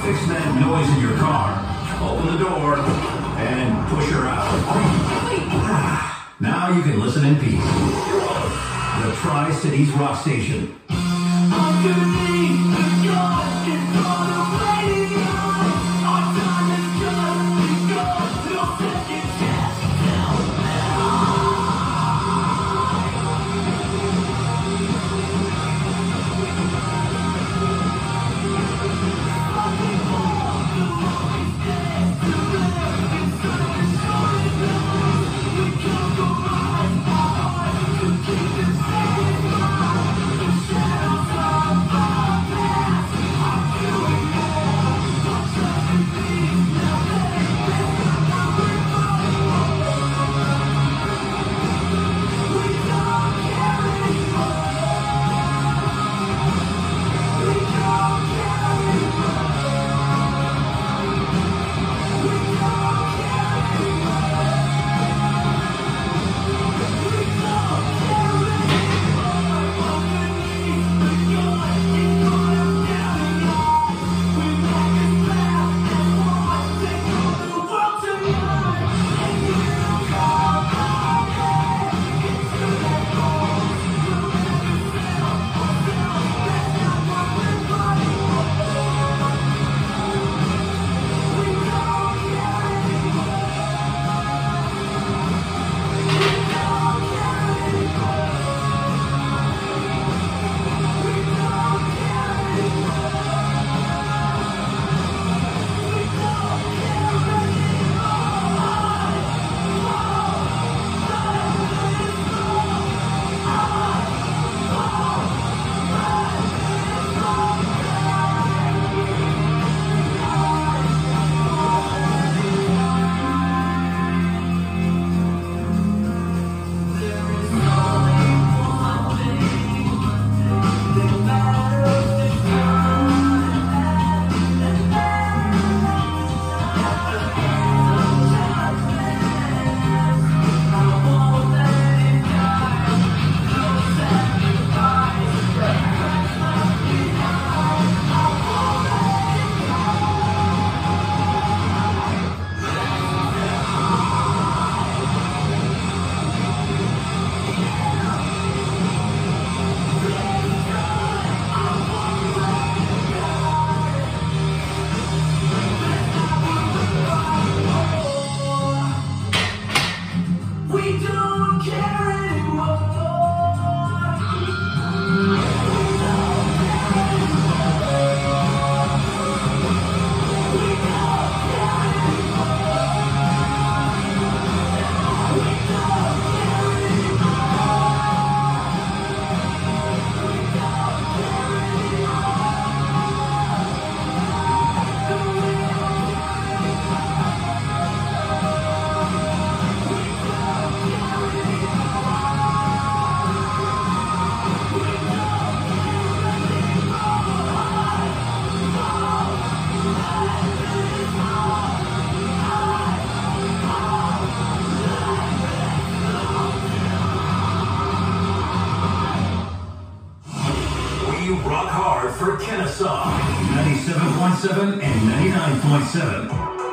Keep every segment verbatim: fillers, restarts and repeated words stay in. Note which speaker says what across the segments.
Speaker 1: fix that noise in your car, open the door, and push her out. Now you can listen in peace. The Tri-Cities Rock Station.
Speaker 2: Rock hard for Kennesaw. ninety-seven point seven and ninety-nine point seven.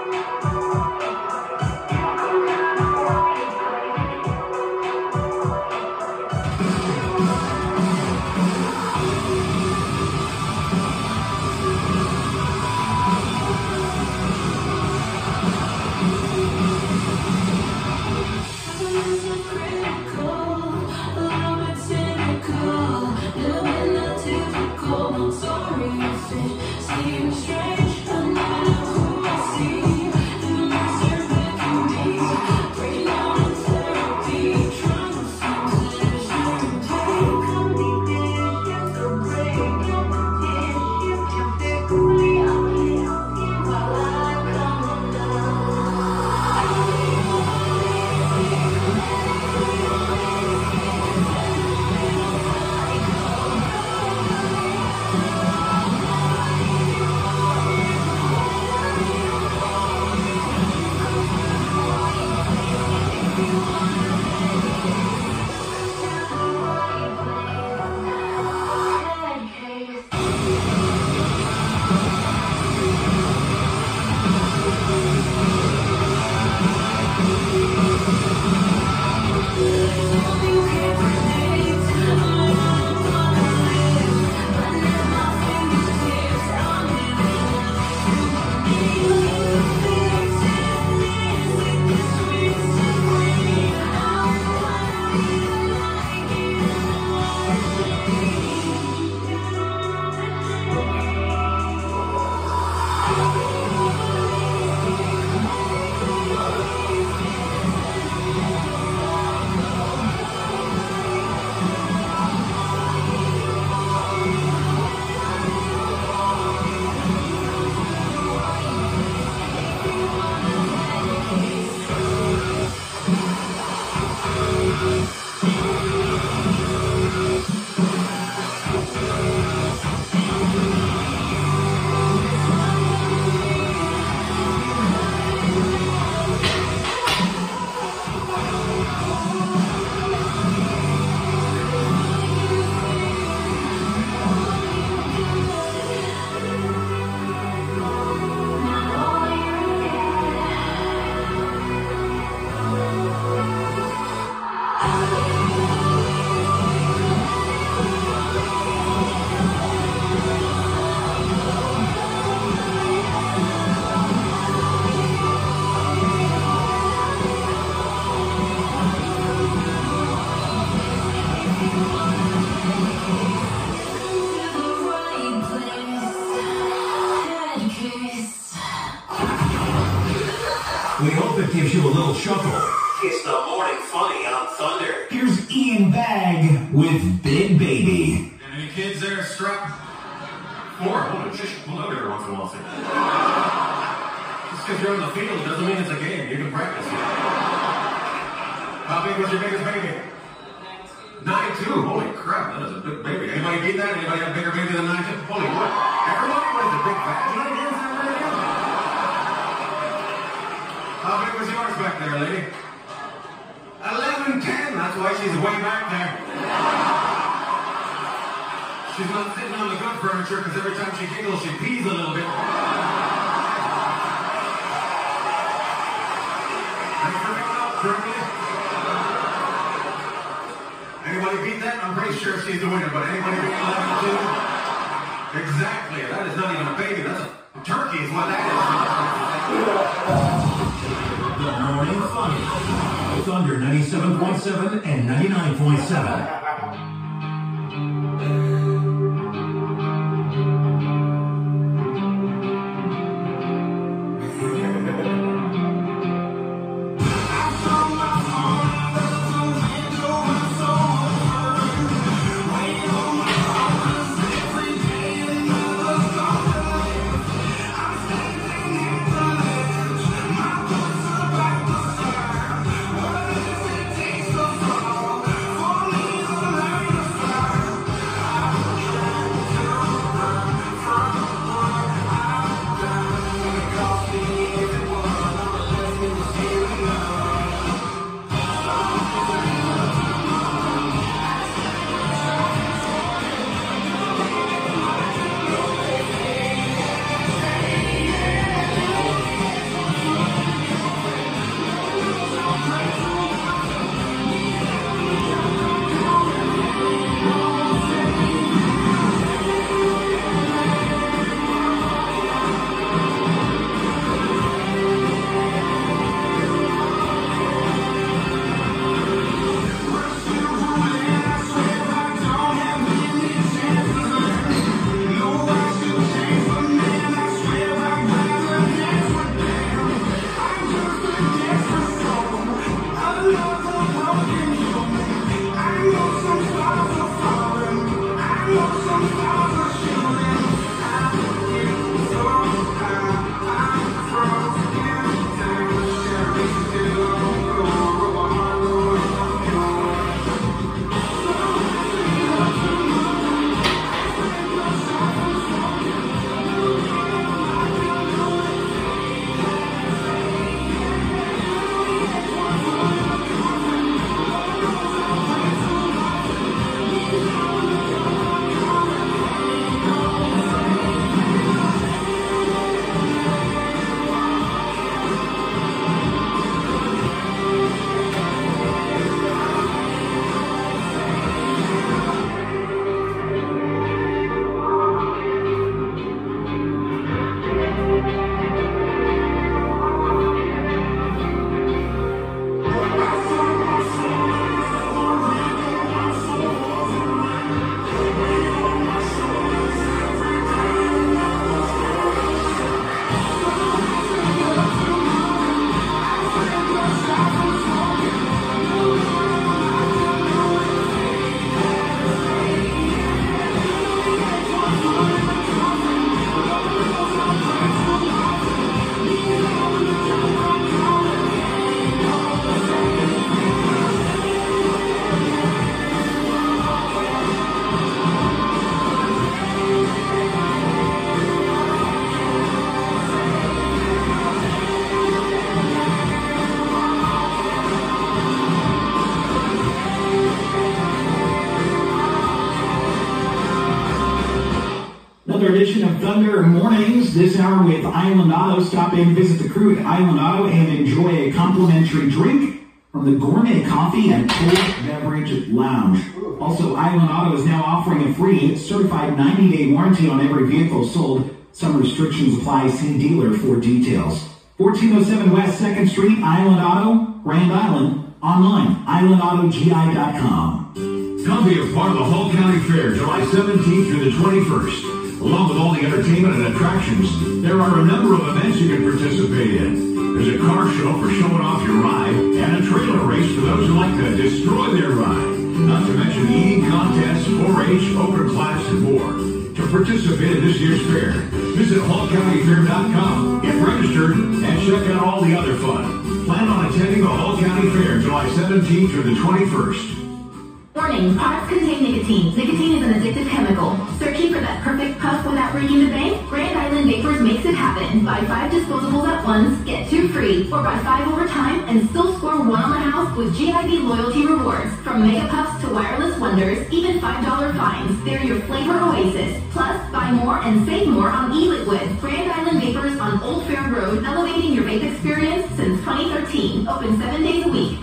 Speaker 3: Seems strange, I never know who I see.
Speaker 2: Jingle Shuffle.
Speaker 4: It's the morning funny on Thunder.
Speaker 2: Here's Ian Bagg with Big Baby.
Speaker 1: And any kids there strapped? Four. Hold it. Just pull out every once in a while. Just because you're on the field doesn't mean it's a game. You can practice. How big was your biggest baby? nine two. Holy crap, that is a big baby. Anybody beat that? Anybody have a bigger baby than nine two? Holy what? Everybody was a big bag. What is that radio? How big was yours back there, lady? eleven ten. That's why she's way back there. She's not sitting on the good furniture because every time she giggles, she pees a little bit. Thanks for coming up, Curly. Anybody beat that? I'm pretty sure she's the winner, but anybody beat eleven two? Exactly. That is not even a baby. That's a turkey is what that is.
Speaker 2: The Morning Funny. Thunder ninety-seven point seven and ninety-nine point seven.
Speaker 5: Another edition of Thunder Mornings. This hour with Island Auto. Stop in, visit the crew at Island Auto, and enjoy a complimentary drink from the Gourmet Coffee and Cold Beverage Lounge. Also, Island Auto is now offering a free certified ninety day warranty on every vehicle sold. Some restrictions apply. See dealer for details. fourteen oh seven West second Street, Island Auto, Grand Island. Online, island auto g i dot com.
Speaker 2: Come be a part of the Hull County Fair, July seventeenth through the twenty-first. Along with all the entertainment and attractions, there are a number of events you can participate in. There's a car show for showing off your ride, and a trailer race for those who like to destroy their ride. Not to mention eating contests, four H, open class, and more. To participate in this year's fair, visit hall county fair dot com, get registered, and check out all the other fun. Plan on attending the Hall County Fair July seventeenth through the twenty-first.
Speaker 6: Warning, products contain nicotine. Nicotine is an addictive chemical. Searching for that perfect puff without breaking the bank? Grand Island Vapors makes it happen. Buy five disposables at once, get two free, or buy five over time and still score one on the house with G I V loyalty rewards. From mega puffs to wireless wonders, even five dollar fines. They're your flavor oasis. Plus, buy more and save more on e-liquid. Grand Island Vapors on Old Fair Road, elevating your vape experience since twenty thirteen. Open seven days a week.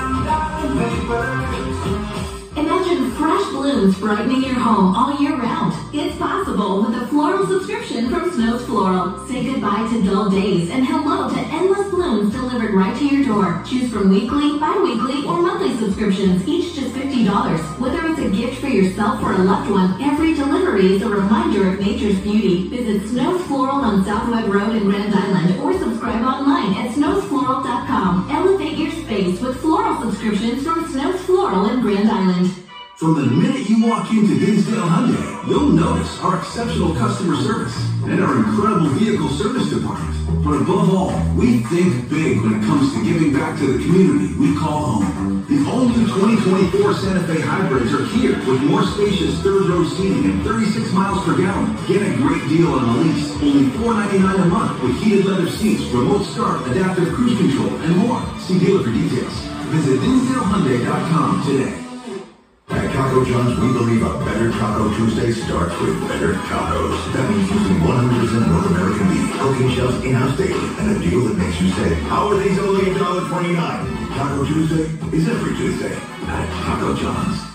Speaker 6: Imagine fresh blooms brightening your home all year round. It's possible with a floral subscription from Snow's Floral. Say goodbye to dull days and hello to endless blooms delivered right to your door. Choose from weekly, bi-weekly, or monthly subscriptions, each just fifty dollars. Whether it's a gift for yourself or a loved one, every delivery is a reminder of nature's beauty. Visit Snow's Floral on South Webb Road in Grand Island or subscribe online at snows floral dot com. Elevate your space with floral subscriptions from Snow's Floral in Grand Island.
Speaker 7: From the minute you walk into Dinsdale Hyundai, you'll notice our exceptional customer service and our incredible vehicle service department. But above all, we think big when it comes to giving back to the community we call home. The all-new twenty twenty-four Santa Fe hybrids are here with more spacious third-row seating and thirty-six miles per gallon. Get a great deal on a lease, only four ninety-nine a month with heated leather seats, remote start, adaptive cruise control, and more. See dealer for details. Visit Dinsdale Hyundai dot com today.
Speaker 8: At Taco John's, we believe a better Taco Tuesday starts with better tacos. That means using one hundred percent North American beef, cooking shells in-house daily, and a deal that makes you say, how are these only one dollar twenty-nine? Taco Tuesday is every Tuesday at Taco John's.